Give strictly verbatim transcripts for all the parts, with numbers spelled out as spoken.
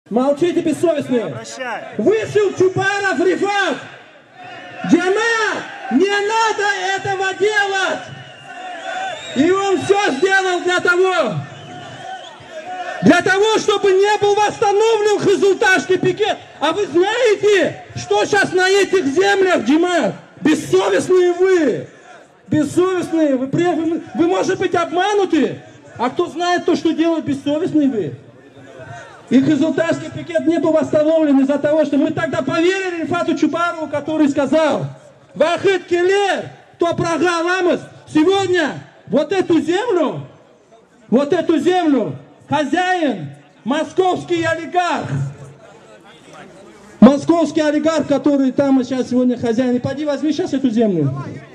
Молчите, бессовестные. Вышел Чубаров Рифат. Джамат, не надо этого делать. И он все сделал для того, для того, чтобы не был восстановлен Хызылташский пикет. А вы знаете, что сейчас на этих землях, Джамат? Бессовестные вы. Бессовестные. Вы, вы, вы, может быть, обмануты. А кто знает то, что делают бессовестные вы? И Хызылташский пикет не был восстановлен из-за того, что мы тогда поверили Рифату Чубарову, который сказал: Вахид Келер, то прогаламыз. Сегодня вот эту землю, вот эту землю хозяин московский олигарх. Московский олигарх, который там сейчас сегодня хозяин. И пойди возьми сейчас эту землю.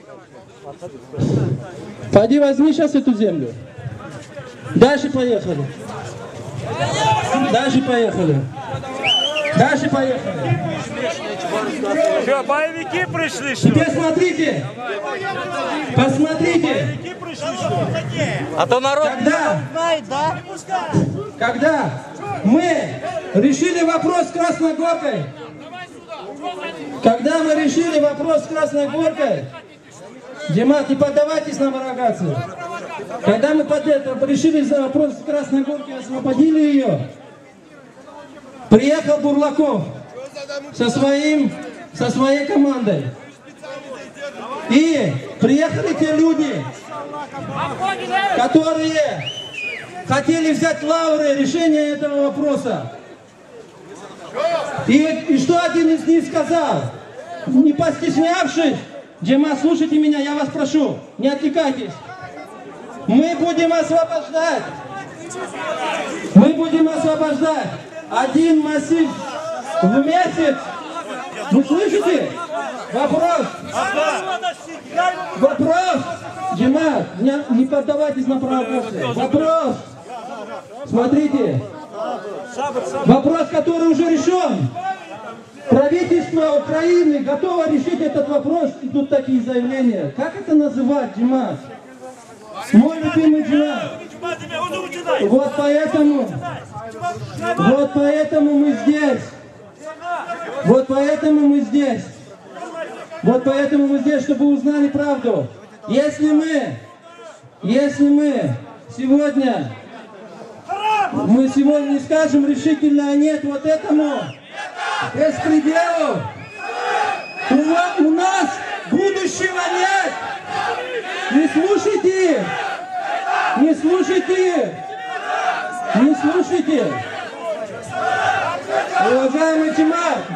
Пойди возьми сейчас эту землю. Дальше поехали. Дальше поехали. Дальше поехали. Что, боевики пришли, что ли? Теперь смотрите. Посмотрите. А то народ когда, знает, да? Когда мы решили вопрос с Красной Горкой, когда мы решили вопрос с Красной Горкой, Джамат, не поддавайтесь на провокацию. Когда мы под это решили вопрос с Красной Горкой, освободили ее, приехал Бурлаков со, своим, со своей командой. И приехали те люди, которые хотели взять лавры решения этого вопроса. И, и что один из них сказал? Не постеснявшись, Джамат, слушайте меня, я вас прошу, не отвлекайтесь. Мы будем освобождать. Мы будем освобождать один массив в месяц. Вы слышите? Вопрос. Вопрос. Джамат, не, не поддавайтесь на провокацию. Вопрос. Смотрите. Вопрос, который уже решен. Правительство Украины готово решить этот вопрос. И тут такие заявления. Как это называть, Джамат? Мой любимый Джамат. Вот поэтому, вот поэтому мы здесь. Вот поэтому мы здесь. Вот поэтому мы здесь, чтобы узнали правду. Если мы, если мы сегодня, мы сегодня не скажем решительно нет вот этому беспределу, у, у нас будущего нет. Не слушайте, не слушайте, не слушайте. Уважаемый Джамат,